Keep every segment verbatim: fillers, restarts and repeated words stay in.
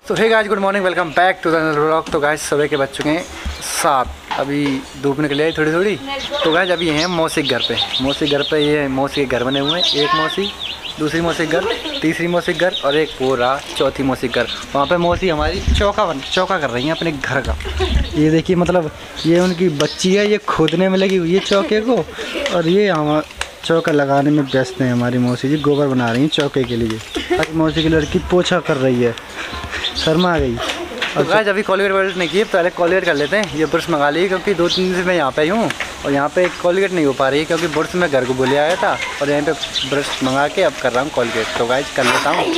तो hey guys, good morning, welcome back to the vlog. तो guys सुबह के बज चुके हैं सात, अभी धूप निकली है थोड़ी थोड़ी। तो गाइस अभी हैं मौसी के घर पे। मौसी के घर पे ये मौसी के घर बने हुए हैं, एक मौसी, दूसरी मौसी के घर, तीसरी मौसी के घर और एक पूरा चौथी मौसी के घर। वहाँ पे मौसी हमारी चौका बन चौका कर रही हैं अपने घर का। ये देखिए, मतलब ये उनकी बच्ची है, ये खोदने में लगी हुई है चौके को, और ये हम चौका लगाने में व्यस्त हैं। हमारी मौसी जी गोबर बना रही हैं चौके के लिए। अभी मौसी की लड़की पोछा कर रही है, शर्मा आ गई। और गाइस अभी कॉलगेट वॉलगेट नहीं की, पहले कॉलगेट कर लेते हैं। ये ब्रश मंगा ली क्योंकि दो तीन दिन से मैं यहाँ पे ही हूँ और यहाँ पे कॉलगेट नहीं हो पा रही है क्योंकि ब्रश मैं घर को बोले आया था और यहाँ पे ब्रश मंगा के अब कर रहा हूँ कॉलगेट। तो गाइस कर लेता हूँ।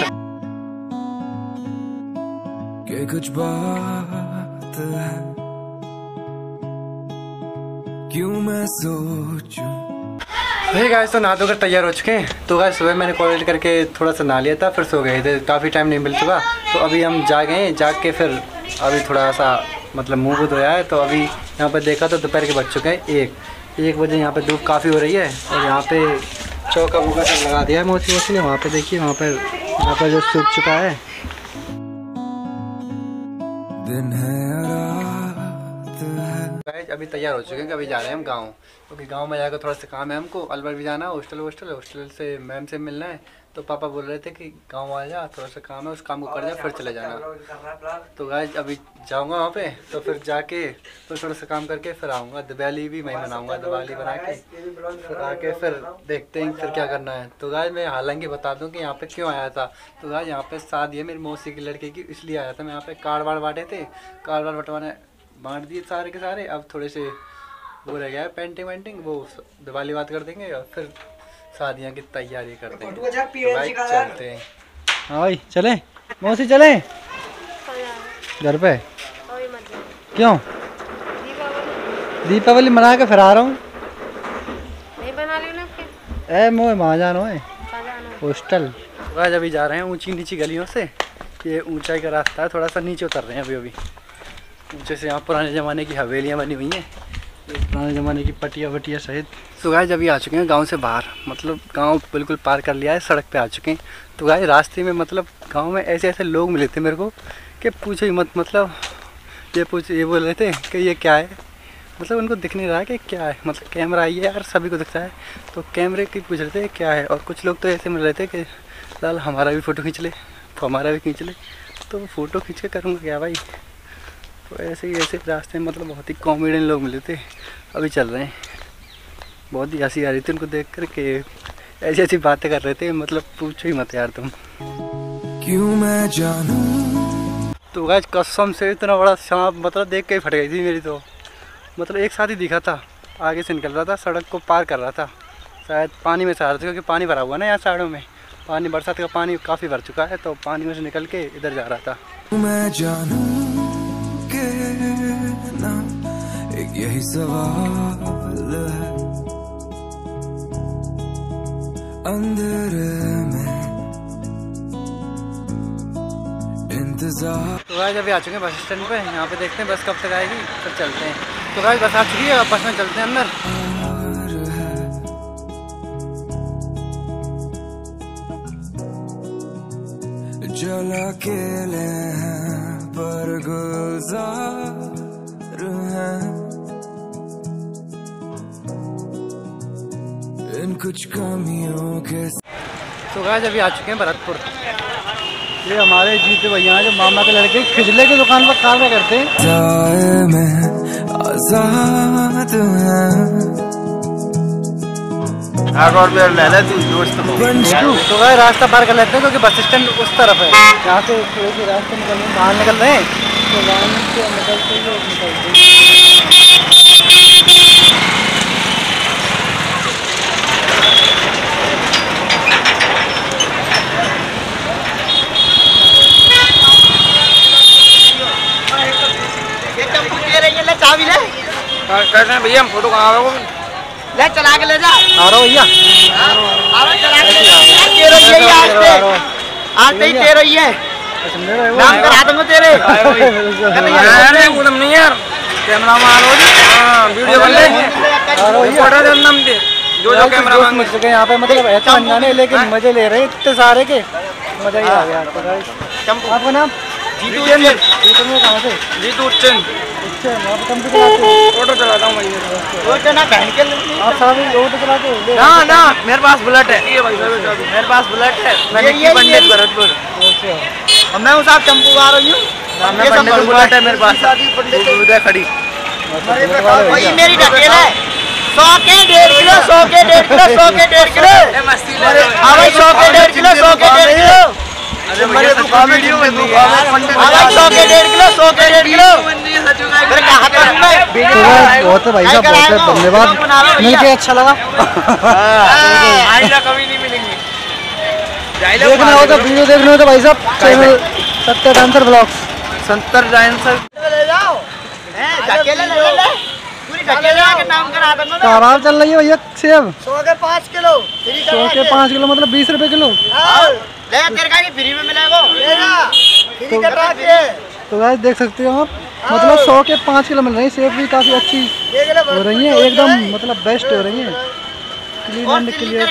कुछ बात है क्यों मैं सोचूं। हे गाइस, तो नहा धोकर तैयार हो चुके हैं। तो गाइस सुबह मैंने कॉलेज करके थोड़ा सा नहा लिया था, फिर सो गए थे, काफ़ी टाइम नहीं मिल चुका। तो अभी हम जागे हैं, जाग के फिर अभी थोड़ा सा मतलब मुँह को धोया है। तो अभी यहाँ पे देखा तो दोपहर के बज चुके हैं एक एक बजे। यहाँ पे धूप काफ़ी हो रही है और यहाँ पे चौका वूका सब लगा दिया है मौसी मौसी ने। वहाँ पे देखिए, वहाँ पर यहाँ पर जो सूख चुका है। दिन है अभी तैयार हो चुके हैं, अभी जा रहे हैं हम गांव, क्योंकि गांव में जाकर थोड़ा सा काम है हमको। अलवर भी जाना है, हॉस्टल हॉस्टल हॉस्टल से मैम से मिलना है। तो पापा बोल रहे थे कि गांव आ जा, थोड़ा सा काम है, उस काम को कर जा फिर चले जाना। तो गाइस अभी जाऊंगा वहाँ पे, तो फिर जाके तो थोड़ा सा काम करके फिर आऊँगा। दिवाली भी मैं मनाऊँगा, दिवाली बना के फिर आके फिर देखते हैं फिर क्या करना है। तो गाइस मैं हालांकि बता दूँ कि यहाँ पे क्यों आया था। तो गाइस यहाँ पे शादी है मेरी मौसी की लड़के की, इसलिए आया था मैं। यहाँ पे कार्ड वार्ड बांटे थे, कार्ड वार्ड बंटवाने बांट दिए सारे के सारे। अब थोड़े से वो रह गया है पेंटिंग वेंटिंग, वो दिवाली बात कर देंगे और फिर शादियाँ की तैयारी करते हैं। तो भाई चलते हैं। हाँ भाई चले, मौसी चले घर पे। क्यों? दीपावली मना के फिर आ रहा हूँ। ए मोए वहाँ जानो है हॉस्टल। आज अभी जा रहे हैं ऊंची नीची गलियों से। ये ऊंचाई का रास्ता है, थोड़ा सा नीचे उतर रहे हैं अभी अभी ऊंचे से। यहाँ पुराने ज़माने की हवेलियाँ बनी हुई हैं, पुराने ज़माने की पटिया वटिया सहित। तो गाइस अभी आ चुके हैं गांव से बाहर, मतलब गांव बिल्कुल पार कर लिया है, सड़क पे आ चुके हैं। तो गाइस रास्ते में मतलब गांव में ऐसे ऐसे लोग मिले थे मेरे को कि पूछो ही मत। मतलब ये पूछ ये बोल रहे थे कि ये क्या है, मतलब उनको दिख नहीं रहा कि क्या है। मतलब कैमरा आई है यार, सभी को दिखता है, तो कैमरे की पूछ रहे थे क्या है। और कुछ लोग तो ऐसे मिल रहे थे कि लाल हमारा भी फ़ोटो खींच ले, हमारा भी खींच ले। तो फ़ोटो खींच के करूँगा क्या भाई। तो ऐसे ही ऐसे रास्ते में मतलब बहुत ही कॉमेडियन लोग मिले थे। अभी चल रहे हैं, बहुत ही हंसी आ रही थी उनको देख कर के ऐसी ऐसी बातें कर रहे थे, मतलब पूछो ही मत यार तुम। क्यों मैं जानूं। तो गाइस कसम से इतना बड़ा सांप मतलब देख के ही फट गई थी मेरी। तो मतलब एक साथ ही दिखा था, आगे से निकल रहा था, सड़क को पार कर रहा था, शायद पानी में से आ रहा था क्योंकि पानी भरा हुआ ना यहाँ साइडों में। पानी बरसात का पानी काफ़ी भर चुका है, तो पानी में से निकल के इधर जा रहा था। मैं जानूं ना एक यही सवाल है अंदर में इंतजार। तो गाइस अभी आ चुके हैं बस स्टैंड पे। यहाँ पे देखते हैं बस कब तक आएगी, फिर चलते हैं। तो गाइस बस आ चुकी है, बस में चलते हैं अंदर। जला के ले पर गुलजार हैं इन कुछ कमियों के। तो गाइस अभी आ चुके हैं भरतपुर। ये हमारे जीते भैया जो मामा के लड़के खिजले की दुकान पर काम करते हैं। आजाद तो भाई रास्ता पार कर लेते हैं क्योंकि बस स्टैंड उस तरफ है। यहाँ से थोड़ी सी रास्ते निकल बाहर निकल रहे हैं, तो वहाँ से निकलते ही लोग निकलते हैं। चाबी ले कैसे भैया, हम फोटो कहाँ आओ ले चला के ले जा। आ रहा भैया, आ रहा चला के ले जा। तेरे ही आज से आज ही तेरे ही है, नाम करा दूंगा तेरे। अरे उड़म नहीं यार, कैमरा मारो जी। हां वीडियो बन ले, फोटो दे नाम दे। जो जो कैमरा मांग मिल सके यहाँ पे, मतलब ऐसा अनजाने लेकिन मजे ले रहे इतने सारे के, मजा ही आ गया। आपका नाम? जीतू उच्चन। जीतू में कहाँ से? जीतू उच्चन। उच्चन आप कम से चलाते हो? ऑटो चलाता हूँ मैं। ऑटो ना बहन के आप साहब ऑटो चलाते हो? ना ना मेरे पास बुलेट है। मेरे पास बुलेट है। मैं निक्की पंडित भरतपुर। और मैं हूँ साहब चंपू आ रही हूँ। मैं पंडित बुलेट है मेरे पास। उधर खड़ी। वही मेरी ढकेल है। सौ के डेढ़ किलो, सौ के डेढ़ किलो, सौ के डेढ़ किलो। हाँ भाई सौ के डेढ़ किलो, सौ के डेढ़ किलो। अरे मेरे दुकान में वीडियो में दुकान में पंडित। हाँ भाई सौ के डेढ़ किलो, सौ के डेढ़ किलो। मेरे कहा था मैं। बहुत है भाई साहब, बहुत है, धन्यवाद। मिलके अच्छा लगा। आइंदा कभी नहीं मिलेंगे। देखना हो तो वीडियो देखना हो तो भाई साहब चैनल सत्तर डांसर ब्लॉग्स। सत्तर डांसर ले जाओ। ढकेले ले ले। कबाब चल रही है भैया सेब सौ के पाँच किलो। सौ के पाँच किलो मतलब बीस रुपए किलो। फ्री में मिलेगा। तो गाइस देख सकते हो आप, मतलब सौ के पाँच किलो मिल रही है। सेब भी काफी अच्छी हो रही है, एकदम मतलब बेस्ट हो रही है। क्लीन एंड क्लियर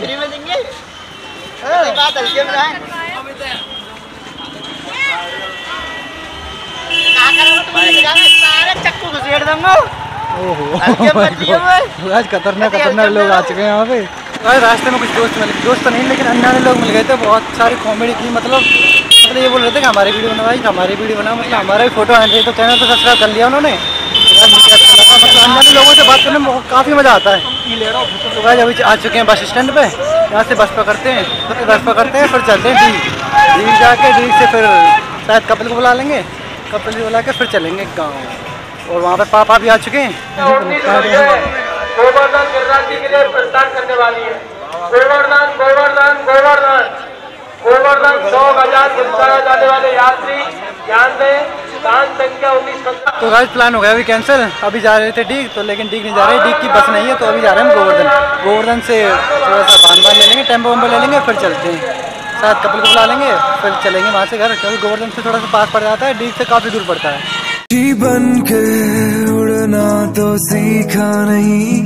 चक्कू घुसेड़ दूंगा। ओहो आज खतरनाक खतरनाक लोग आ चुके हैं यहाँ पे। आज रास्ते में कुछ दोस्त मिले, दोस्त तो नहीं लेकिन अनजाने लोग मिल गए थे। बहुत सारी कॉमेडी की, मतलब मतलब ये बोल रहे थे कि हमारी वीडियो बनाओ, हमारी वीडियो बनाओ, मतलब हमारा भी फोटो आने तो चैनल तो सब्सक्राइब कर लिया उन्होंने। मतलब अनजाने लोगों से बात करने में काफ़ी मज़ा आता है। तो आज अभी आ चुके हैं बस स्टैंड पे। यहाँ से बस पकड़ते हैं, बस पकड़ते हैं फिर चलते हैं डी डी जाके डी से फिर शायद कपिल को बुला लेंगे। कपिल को बुला के फिर चलेंगे गाँव। और वहाँ पे पापा भी आ चुके हैं। गोवर्धन गिरिराज के लिए प्रस्थान करने वाली है। गोवर्धन गोवर्धन गोवर्धन गोवर्धन सौ हजार जाने वाले यात्री ध्यान दें। संख्या उन्नीस। तो गाइस प्लान हो गया अभी कैंसिल। अभी जा रहे थे डीग तो, लेकिन डीग नहीं जा रहे, डीग की बस नहीं है तो अभी जा रहे हैं हम गोवर्धन। गोवर्धन से थोड़ा सा बांध बांध ले लेंगे, टेम्पो वेम्पो ले लेंगे, फिर चलते हैं। शायद कपिल को बुला लेंगे फिर चलेंगे वहाँ से घर, क्योंकि गोवर्धन से थोड़ा सा पास पड़ जाता है, डीग से काफ़ी दूर पड़ता है। जीवन के उड़ना तो सीखा नहीं,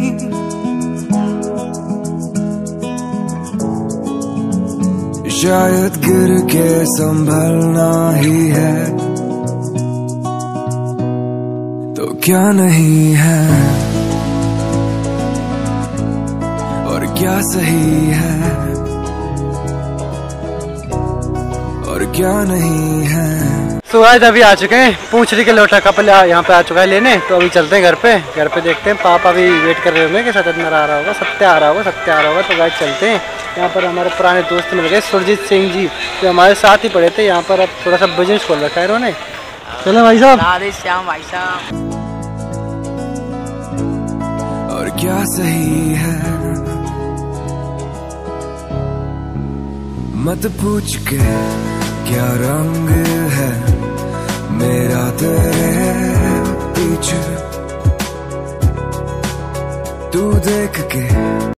शायद गिर के संभलना ही है, तो क्या नहीं है और क्या सही है और क्या नहीं है। तो आज अभी आ चुके हैं पूंछड़ी के लोटा कपिल यहाँ पे आ चुका है लेने। तो अभी चलते हैं घर पे। घर पे देखते हैं, पापा भी वेट कर रहे होंगे कि सत्येंद्र आ रहा होगा, सत्य आ रहा होगा, सत्य आ रहा होगा। तो गाइस चलते हैं। यहाँ पर हमारे पुराने दोस्त मिल गए सुरजीत सिंह जी, जो हमारे साथ ही पढ़े थे। यहाँ पर अब थोड़ा सा बिजनेस खोल रखा है इन्होंने। चलो भाई साहब। राधे श्याम भाई साहब। और क्या सही है मत पूछ के क्या रंग है मेरा तेरे पीछे, तू देख के